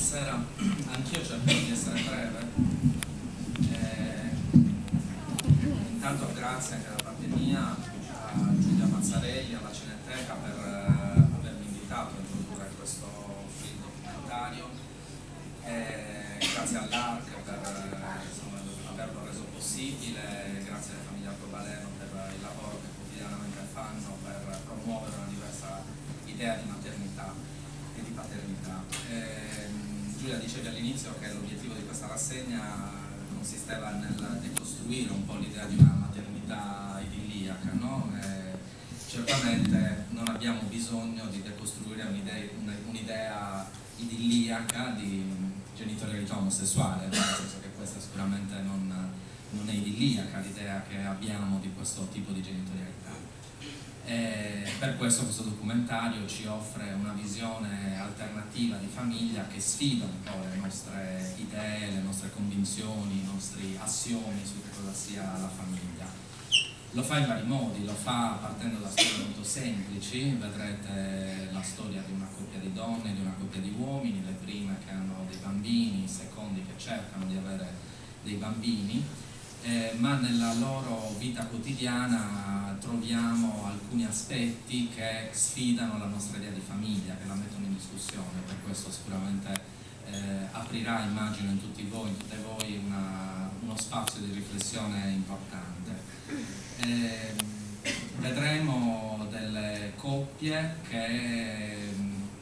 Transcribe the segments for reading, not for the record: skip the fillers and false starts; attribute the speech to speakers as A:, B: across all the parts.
A: buonasera. Anch'io cercherò di essere breve. Intanto grazie anche da parte mia a Giulia Mazzarelli, alla Cineteca, per avermi invitato a introdurre questo film documentario. Grazie all'ARC per averlo reso possibile, grazie alla famiglia Arcobaleno per il lavoro che quotidianamente fanno per promuovere una diversa idea di maternità e di paternità. Giulia, dicevi all'inizio che l'obiettivo di questa rassegna consisteva nel decostruire un po' l'idea di una maternità idilliaca, no? Certamente non abbiamo bisogno di decostruire un'idea idilliaca di genitorialità omosessuale, nel senso che questa sicuramente non è idilliaca l'idea che abbiamo di questo tipo di genitorialità. Per questo documentario ci offre una visione alternativa di famiglia che sfida un po' le nostre idee, le nostre convinzioni, i nostri assiomi su che cosa sia la famiglia. Lo fa in vari modi, lo fa partendo da storie molto semplici. Vedrete la storia di una coppia di donne, di una coppia di uomini, le prime che hanno dei bambini, i secondi che cercano di avere dei bambini. Ma nella loro vita quotidiana troviamo alcuni aspetti che sfidano la nostra idea di famiglia, che la mettono in discussione. Per questo sicuramente aprirà, immagino, in tutti voi, in tutte voi uno spazio di riflessione importante. Vedremo delle coppie che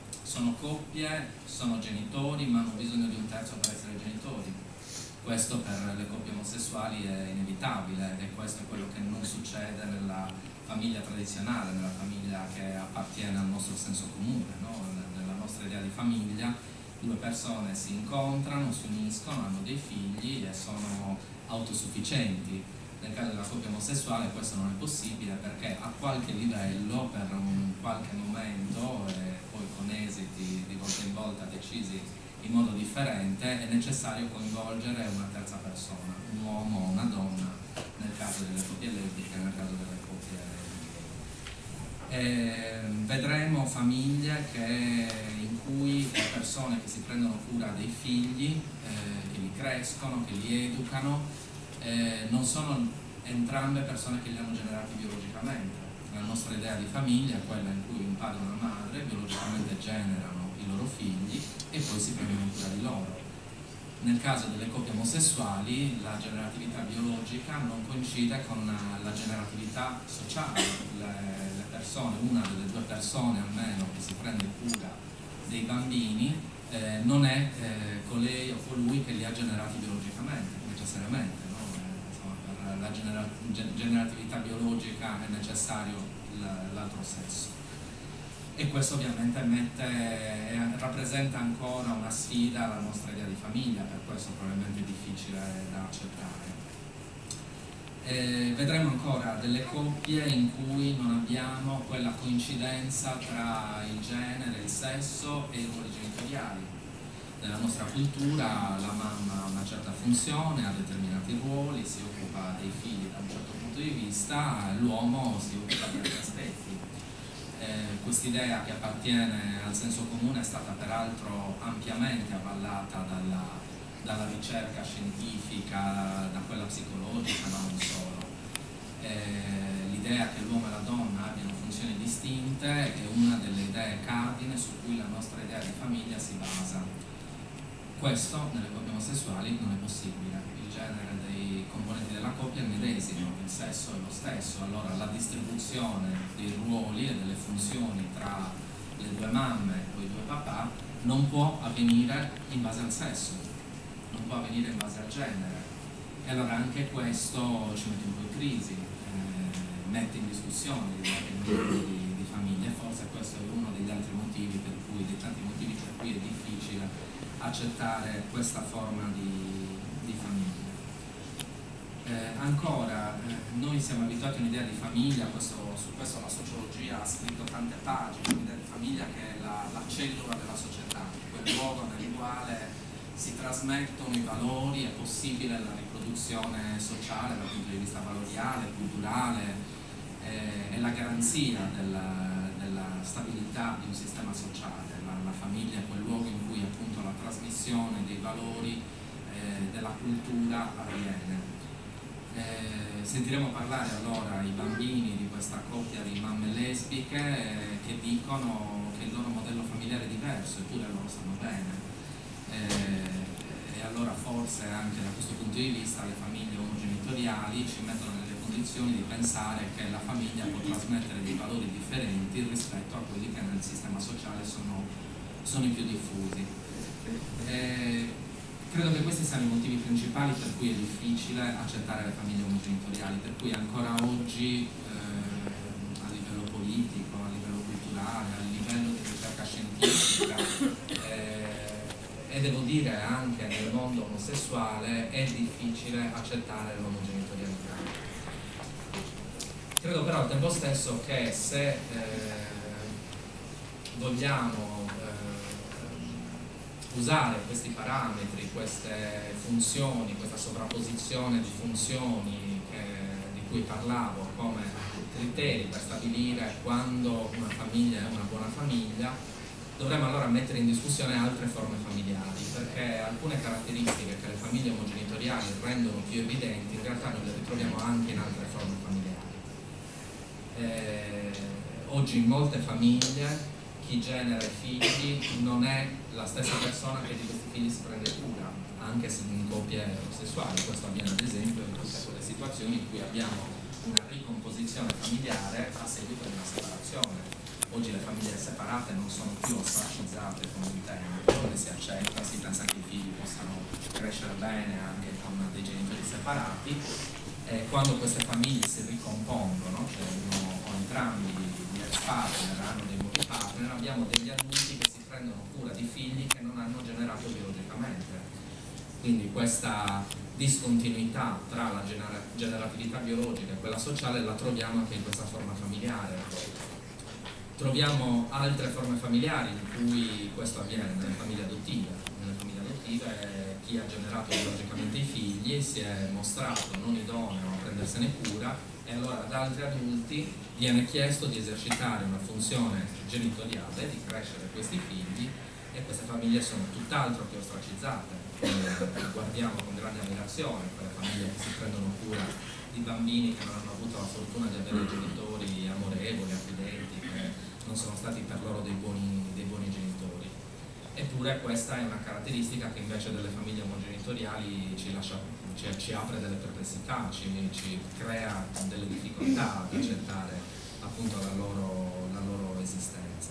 A: sono genitori ma hanno bisogno di un terzo per essere genitori. Questo per le coppie omosessuali è inevitabile e questo è quello che non succede nella famiglia tradizionale, nella famiglia che appartiene al nostro senso comune, no? Nella nostra idea di famiglia due persone si incontrano, si uniscono, hanno dei figli e sono autosufficienti. Nel caso della coppia omosessuale questo non è possibile perché a qualche livello, per un qualche momento e poi con esiti di volta in volta decisi in modo differente, è necessario coinvolgere una terza persona, un uomo o una donna, nel caso delle coppie lesbiche, nel caso delle coppie gay. Vedremo famiglie in cui le persone che si prendono cura dei figli, che li crescono, che li educano, non sono entrambe persone che li hanno generati biologicamente. La nostra idea di famiglia è quella in cui un padre e una madre biologicamente generano i loro figli e poi si prendono cura di loro. Nel caso delle coppie omosessuali la generatività biologica non coincide con la generatività sociale. Le persone, una delle due persone almeno che si prende cura dei bambini non è colei o colui che li ha generati biologicamente, necessariamente, no? Insomma, per la generatività biologica è necessario l'altro sesso. E questo ovviamente rappresenta ancora una sfida alla nostra idea di famiglia, per questo probabilmente è difficile da accettare. Vedremo ancora delle coppie in cui non abbiamo quella coincidenza tra il genere, il sesso e i ruoli genitoriali. Nella nostra cultura la mamma ha una certa funzione, ha determinati ruoli, si occupa dei figli da un certo punto di vista, l'uomo si occupa di altri aspetti. Quest'idea che appartiene al senso comune è stata peraltro ampiamente avvallata dalla ricerca scientifica, da quella psicologica, ma non solo. L'idea che l'uomo e la donna abbiano funzioni distinte è una delle idee cardine su cui la nostra idea di famiglia si basa. Questo nelle coppie omosessuali non è possibile. Il genere dei componenti della coppia è il medesimo, il sesso è lo stesso, allora la distribuzione dei ruoli e delle funzioni tra le due mamme o i due papà non può avvenire in base al sesso, non può avvenire in base al genere. E allora anche questo ci mette un po' in crisi, mette in discussione l'idea di famiglia, e forse questo è uno degli altri motivi per cui, dei tanti motivi per cui è difficile accettare questa forma di famiglia. Ancora, noi siamo abituati a un'idea di famiglia, su questo la sociologia ha scritto tante pagine, un'idea di famiglia che è la cellula della società, quel luogo nel quale si trasmettono i valori, è possibile la riproduzione sociale dal punto di vista valoriale, culturale, è la garanzia della della stabilità di un sistema sociale. La famiglia è quel luogo in cui appunto la trasmissione dei valori, della cultura avviene. Sentiremo parlare allora i bambini di questa coppia di mamme lesbiche che dicono che il loro modello familiare è diverso, eppure loro sanno bene. E allora forse anche da questo punto di vista le famiglie omogenitoriali ci mettono nelle condizioni di pensare che la famiglia può trasmettere dei valori differenti rispetto a quelli che nel sistema sociale sono i più diffusi. Credo che questi siano i motivi principali per cui è difficile accettare le famiglie omogenitoriali, per cui ancora oggi a livello politico, a livello culturale, a livello di ricerca scientifica e devo dire anche nel mondo omosessuale è difficile accettare l'omogenitorialità. Credo però al tempo stesso che se vogliamo usare questi parametri, queste funzioni, questa sovrapposizione di funzioni di cui parlavo come criteri per stabilire quando una famiglia è una buona famiglia, dovremmo allora mettere in discussione altre forme familiari, perché alcune caratteristiche che le famiglie omogenitoriali rendono più evidenti in realtà noi le ritroviamo anche in altre forme familiari. Oggi in molte famiglie chi genera i figli non è la stessa persona che di questi figli si prende cura, anche se in coppie eterosessuali. Questo avviene ad esempio in tutte quelle situazioni in cui abbiamo una ricomposizione familiare a seguito di una separazione. Oggi le famiglie separate non sono più ostracizzate come un tempo, dove si accetta, si pensa che i figli possano crescere bene anche con dei genitori separati, e quando queste famiglie si ricompongono, cioè uno o entrambi gli ex partner hanno dei nuovi partner, abbiamo degli adulti che si prendono cura di figli che non hanno generato biologicamente. Quindi questa discontinuità tra la generatività biologica e quella sociale la troviamo anche in questa forma familiare. Troviamo altre forme familiari in cui questo avviene nelle famiglie adottive. Nelle famiglie adottive chi ha generato biologicamente i figli si è mostrato non idoneo a prendersene cura e allora ad altri adulti viene chiesto di esercitare una funzione genitoriale, di crescere questi figli, e queste famiglie sono tutt'altro che ostracizzate. Guardiamo con grande ammirazione quelle famiglie che si prendono cura di bambini che non hanno avuto la fortuna di avere genitori amorevoli, affidenti, che non sono stati per loro dei buoni genitori. Eppure questa è una caratteristica che invece delle famiglie omogenitoriali ci apre delle perplessità, ci crea delle difficoltà ad accettare appunto la loro esistenza.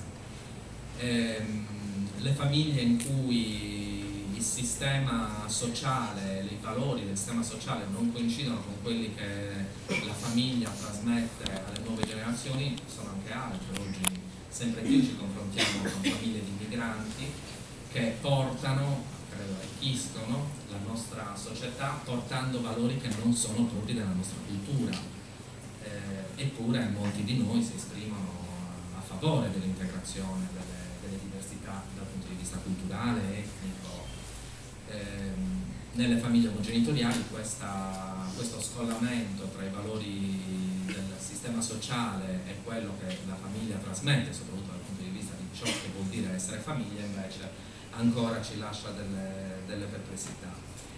A: Le famiglie in cui il sistema sociale, i valori del sistema sociale non coincidono con quelli che la famiglia trasmette alle nuove generazioni sono anche altre. Oggi sempre più ci confrontiamo con famiglie di migranti che portano, arricchiscono la nostra società portando valori che non sono propri della nostra cultura. Eppure molti di noi si esprimono a favore dell'integrazione delle diversità dal punto di vista culturale, etnico. Nelle famiglie omogenitoriali questo scollamento tra i valori del sistema sociale e quello che la famiglia trasmette, soprattutto dal punto di vista di ciò che vuol dire essere famiglia, invece ancora ci lascia delle perplessità.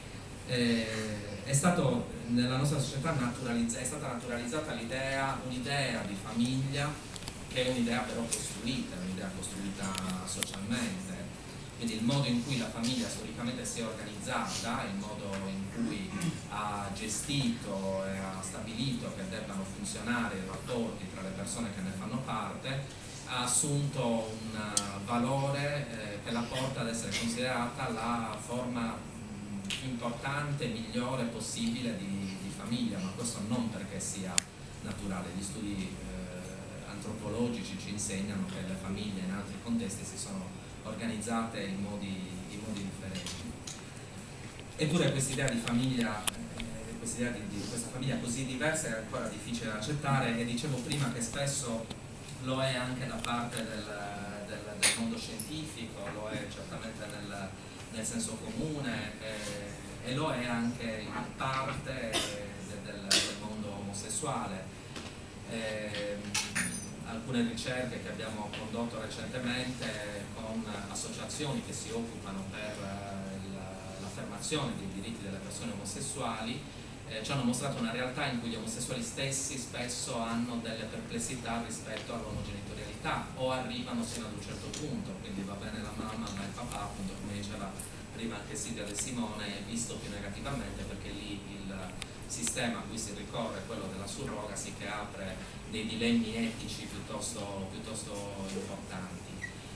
A: Nella nostra società è stata naturalizzata un'idea di famiglia che è un'idea però un'idea costruita socialmente. Quindi il modo in cui la famiglia storicamente si è organizzata, il modo in cui ha gestito e ha stabilito che debbano funzionare i rapporti tra le persone che ne fanno parte, ha assunto un valore che la porta ad essere considerata la forma più importante e migliore possibile di famiglia, ma questo non perché sia naturale. Gli studi antropologici ci insegnano che le famiglie in altri contesti si sono organizzate in modi differenti. Eppure quest'idea di famiglia, questa famiglia così diversa è ancora difficile da accettare, e dicevo prima che spesso lo è anche da parte del mondo scientifico, lo è certamente nel senso comune e lo è anche in parte del mondo omosessuale. alcune ricerche che abbiamo condotto recentemente con associazioni che si occupano per l'affermazione dei diritti delle persone omosessuali, ci hanno mostrato una realtà in cui gli omosessuali stessi spesso hanno delle perplessità rispetto all'omogenitorialità o arrivano sino ad un certo punto, quindi va bene la mamma ma il papà, appunto come diceva prima anche Silvia De Simone, è visto più negativamente perché lì il sistema a cui si ricorre è quello della surrogasi, che apre dei dilemmi etici piuttosto importanti.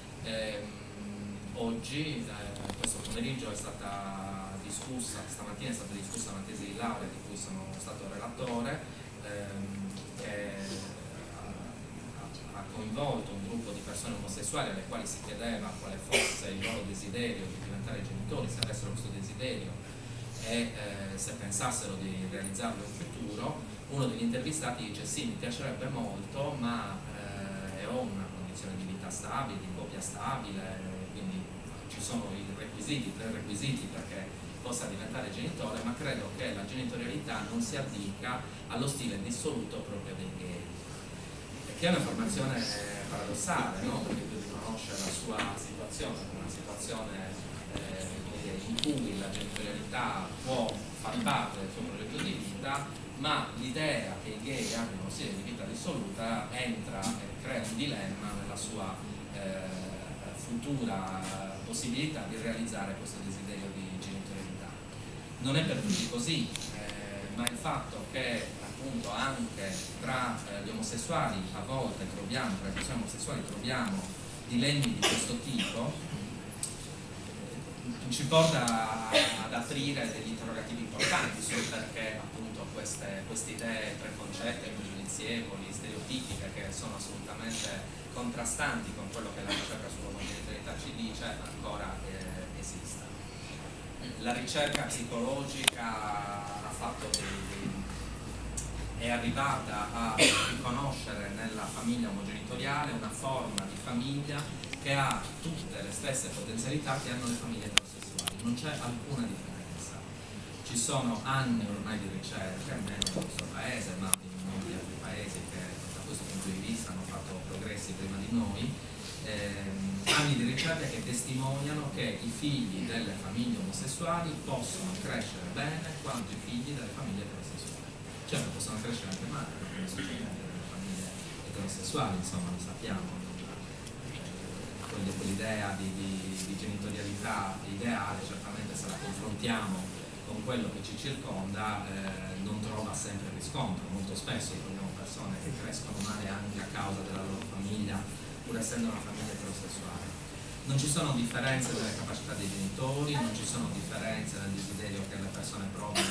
A: Oggi, questo pomeriggio è stata discussa, stamattina è stata discussa una tesi di laurea di cui sono stato relatore, che ha coinvolto un gruppo di persone omosessuali alle quali si chiedeva quale fosse il loro desiderio di diventare genitori, se avessero questo desiderio e se pensassero di realizzarlo in futuro. Uno degli intervistati dice: sì, mi piacerebbe molto, ma ho una condizione di vita stabile, di coppia stabile, quindi ci sono i requisiti, tre requisiti perché possa diventare genitore, ma credo che la genitorialità non si addica allo stile dissoluto proprio dei gay, che è un'affermazione paradossale, no? Perché lui riconosce la sua situazione come una situazione in cui la genitorialità può far parte del suo progetto di vita, ma l'idea che i gay abbiano uno stile di vita dissoluta entra e crea un dilemma nella sua futura possibilità di realizzare questo desiderio di genitorialità. Non è per tutti così, ma il fatto che appunto anche tra gli omosessuali a volte troviamo, tra le persone omosessuali troviamo dilemmi di questo tipo, ci porta ad aprire degli interrogativi importanti sul perché appunto queste idee preconcette, pregiudizievoli, stereotipiche, che sono assolutamente contrastanti con quello che la ricerca sull'omogenitorialità ci dice, ancora esistano. La ricerca psicologica è arrivata a riconoscere nella famiglia omogenitoriale una forma di famiglia che ha tutte le stesse potenzialità che hanno le famiglie eterosessuali, non c'è alcuna differenza. Ci sono anni ormai di ricerca, almeno nel nostro paese, ma in molti altri paesi che da questo punto di vista hanno fatto progressi prima di noi, anni di ricerca che testimoniano che i figli delle famiglie omosessuali possono crescere bene quanto i figli delle famiglie eterosessuali. Certo, possono crescere anche male, perché sono delle famiglie eterosessuali, insomma, lo sappiamo. Quell'idea di genitorialità ideale, certamente se la confrontiamo con quello che ci circonda, non trova sempre riscontro. Molto spesso troviamo persone che crescono male anche a causa della loro famiglia, pur essendo una famiglia eterosessuale. Non ci sono differenze nelle capacità dei genitori, non ci sono differenze nel desiderio che le persone provano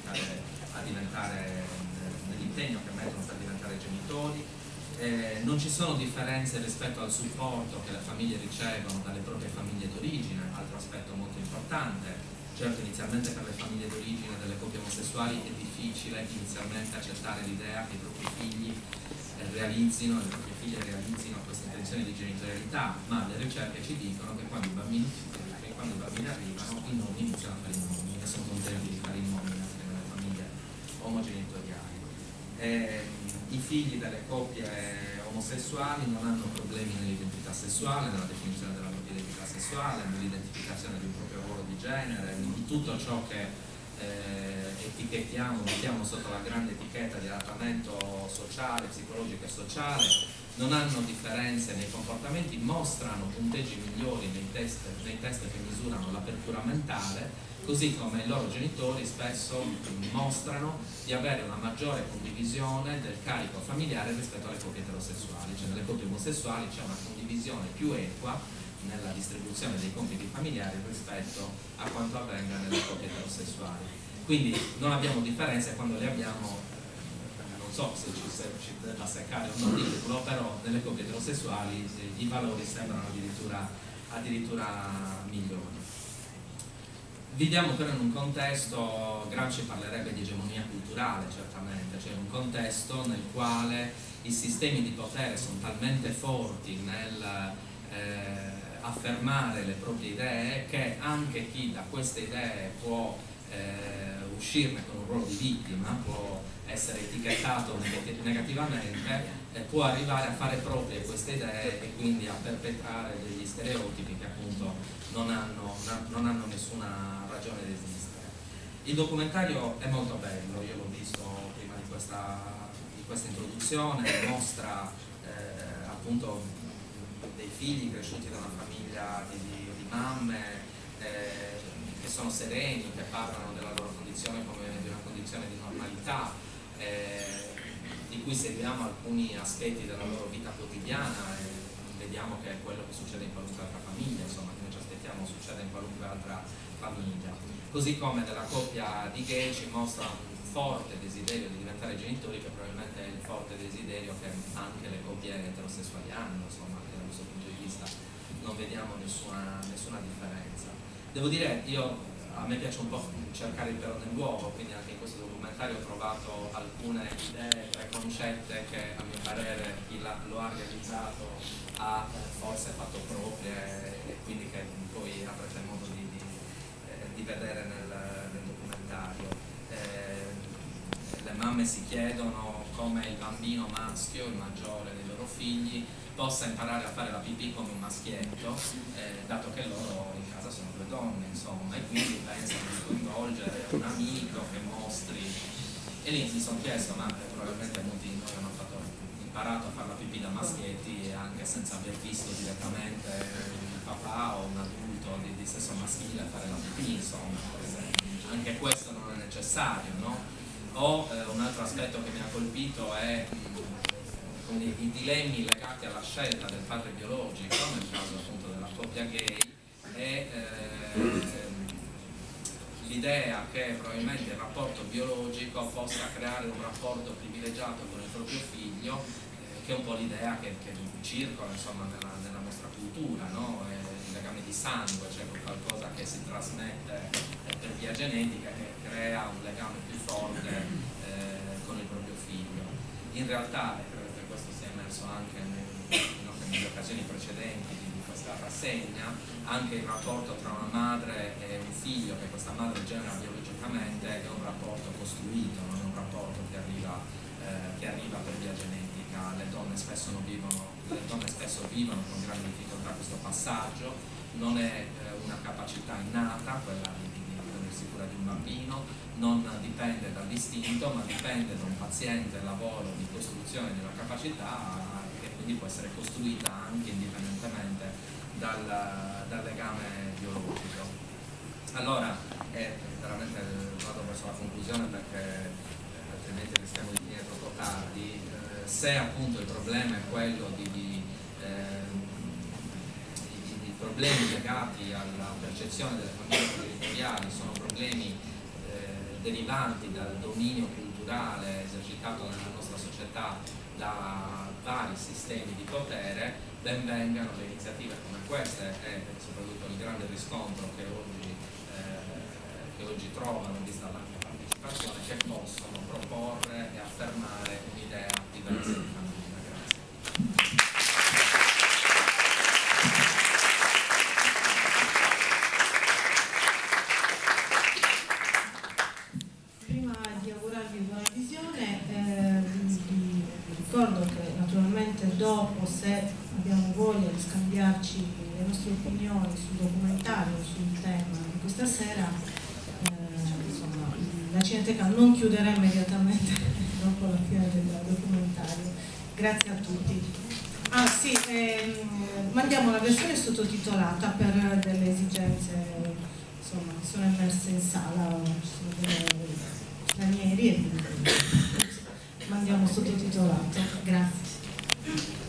A: nell'impegno che mettono per diventare genitori. Non ci sono differenze rispetto al supporto che le famiglie ricevono dalle proprie famiglie d'origine, altro aspetto molto importante. Certo, inizialmente per le famiglie d'origine delle coppie omosessuali è difficile inizialmente accettare l'idea che i propri figli realizzino queste intenzioni di genitorialità, ma le ricerche ci dicono che quando i bambini arrivano, i nonni iniziano a fare i nonni e sono contenti di fare i nonni anche nelle famiglie omogenitoriali. I figli delle coppie omosessuali non hanno problemi nell'identità sessuale, nella definizione della propria identità sessuale, nell'identificazione di un proprio ruolo di genere, in tutto ciò che mettiamo sotto la grande etichetta di adattamento sociale, psicologico e sociale. Non hanno differenze nei comportamenti, mostrano punteggi migliori nei test che misurano l'apertura mentale, così come i loro genitori spesso mostrano di avere una maggiore condivisione del carico familiare rispetto alle coppie eterosessuali. Cioè nelle coppie omosessuali c'è una condivisione più equa nella distribuzione dei compiti familiari rispetto a quanto avvenga nelle coppie eterosessuali. Quindi non abbiamo differenze, quando le abbiamo, non so se ci debba seccare o non dirlo, però nelle coppie eterosessuali i valori sembrano addirittura migliori. Viviamo però in un contesto, Gramsci parlerebbe di egemonia culturale certamente, cioè un contesto nel quale i sistemi di potere sono talmente forti nel affermare le proprie idee che anche chi da queste idee può uscirne con un ruolo di vittima, può essere etichettato negativamente, può arrivare a fare proprie queste idee e quindi a perpetrare degli stereotipi che appunto non hanno nessuna ragione di esistere. Il documentario è molto bello, io l'ho visto prima di questa introduzione, mostra appunto dei figli cresciuti da una famiglia di mamme che sono sereni, che parlano della loro condizione come di una condizione di normalità, di cui seguiamo alcuni aspetti della loro vita quotidiana e vediamo che è quello che succede in qualunque altra famiglia, insomma, che noi ci aspettiamo succeda in qualunque altra famiglia. Così come della coppia di gay ci mostra un forte desiderio di diventare genitori, che probabilmente è il forte desiderio che anche le coppie eterosessuali hanno, insomma, anche da questo punto di vista non vediamo nessuna differenza. Devo dire, a me piace un po' cercare il pelo nell'uovo, quindi anche in questo documentario ho trovato alcune idee preconcette che a mio parere chi lo ha realizzato ha forse fatto proprie e quindi che poi avrete modo di vedere nel documentario. Le mamme si chiedono come il bambino maschio, il maggiore dei loro figli, possa imparare a fare la pipì come un maschietto, dato che loro in casa sono due donne, insomma, e quindi pensano di coinvolgere un amico che mostri. E lì mi sono chiesto, ma probabilmente molti di noi hanno imparato a fare la pipì da maschietti anche senza aver visto direttamente il papà o un adulto di sesso maschile fare la pipì, insomma, anche questo non è necessario, no? O un altro aspetto che mi ha colpito è i dilemmi legati alla scelta del padre biologico, nel caso appunto della coppia gay, e l'idea che probabilmente il rapporto biologico possa creare un rapporto privilegiato con il proprio figlio, che è un po' l'idea che circola, insomma, nella nostra cultura, no? Il legame di sangue, cioè qualcosa che si trasmette per via genetica e crea un legame più forte con il proprio figlio. In realtà, questo si è emerso anche nelle occasioni precedenti di questa rassegna, anche il rapporto tra una madre e un figlio che questa madre genera biologicamente è un rapporto costruito, non è un rapporto che arriva per via genetica. Le donne spesso vivono con grande difficoltà questo passaggio, non è una capacità innata quella di prendersi cura di un bambino, non dipende dall'istinto, ma dipende da un paziente lavoro di costruzione di una capacità che quindi può essere costruita anche indipendentemente dal legame biologico. Allora, veramente vado verso la conclusione perché altrimenti rischiamo di finire troppo tardi. Se appunto il problema è quello di problemi legati alla percezione delle famiglie genitoriali, sono problemi derivanti dal dominio culturale esercitato nella nostra società da vari sistemi di potere, ben vengano le iniziative come queste e soprattutto il grande riscontro che oggi trovano, vista l'ampia partecipazione, che possono proporre e affermare un'idea diversa di famiglia. Grazie.
B: Ricordo che naturalmente dopo, se abbiamo voglia di scambiarci le nostre opinioni sul documentario, sul tema di questa sera, insomma, la Cineteca non chiuderà immediatamente dopo la fine del documentario. Grazie a tutti. Ah sì, mandiamo la versione sottotitolata per delle esigenze, insomma, che sono emerse in sala, ci sono degli stranieri e mandiamo sottotitolato. Grazie.